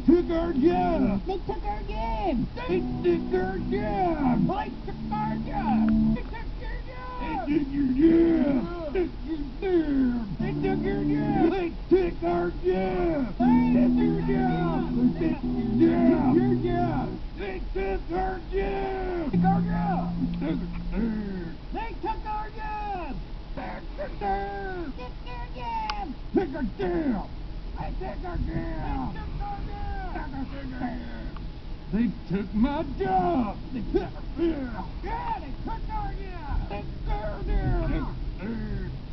took our job. They took our game. They took our job. They took our job. They took your job. They took your job. They took your job. They took our job. They took your job. They took your job. They took our job. Took our job. They took our job. They took our job. Took their job. Took our job. I took our job. They took my job. They took our job. Yeah, they took our job. They took our job.